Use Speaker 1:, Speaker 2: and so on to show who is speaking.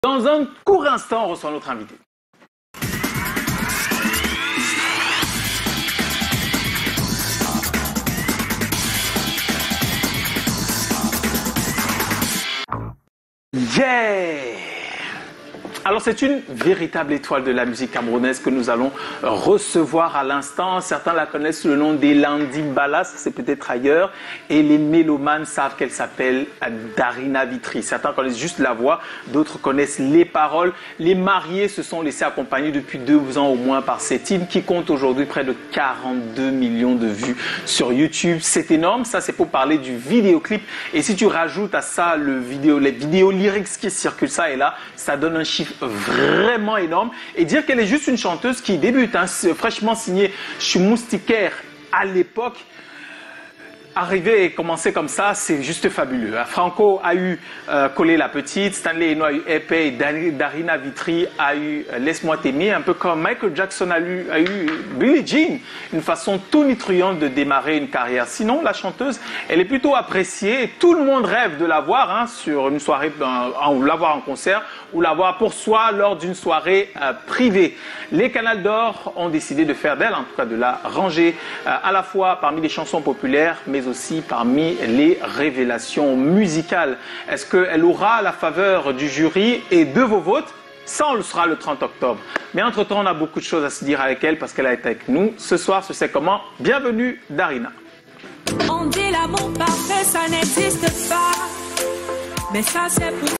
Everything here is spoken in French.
Speaker 1: Dans un court instant, on reçoit notre invité. Yeah! Alors c'est une véritable étoile de la musique camerounaise que nous allons recevoir à l'instant. Certains la connaissent sous le nom d'Elandi Balas, c'est peut-être ailleurs. Et les mélomanes savent qu'elle s'appelle Darina Vitry. Certains connaissent juste la voix, d'autres connaissent les paroles. Les mariés se sont laissés accompagner depuis 2 ans au moins par cette hymne qui compte aujourd'hui près de 42 millions de vues sur YouTube. C'est énorme, ça c'est pour parler du vidéoclip. Et si tu rajoutes à ça les vidéos lyrics qui circulent ça et là, ça donne un chiffre vraiment énorme. Et dire qu'elle est juste une chanteuse qui débute, fraîchement signée chez Moustiquaire à l'époque, arriver et commencer comme ça, c'est juste fabuleux. Franco a eu Collé la petite, Stanley Eno a eu Épée, et Darina Vitry a eu Laisse-moi t'aimer, un peu comme Michael Jackson a eu Billie Jean, une façon tonitruante de démarrer une carrière. Sinon, la chanteuse, elle est plutôt appréciée. Tout le monde rêve de la voir sur une soirée, la voir en concert ou la voir pour soi lors d'une soirée privée. Les Canals d'Or ont décidé de faire d'elle, en tout cas de la ranger à la fois parmi les chansons populaires, mais aussi parmi les révélations musicales. Est-ce qu'elle aura la faveur du jury et de vos votes? Ça, on le sera le 30 octobre. Mais entre-temps, on a beaucoup de choses à se dire avec elle parce qu'elle a été avec nous ce soir. Ce C'est comment. Bienvenue, Darina.
Speaker 2: On dit l'amour parfait, ça n'existe pas. Mais ça, c'est pour...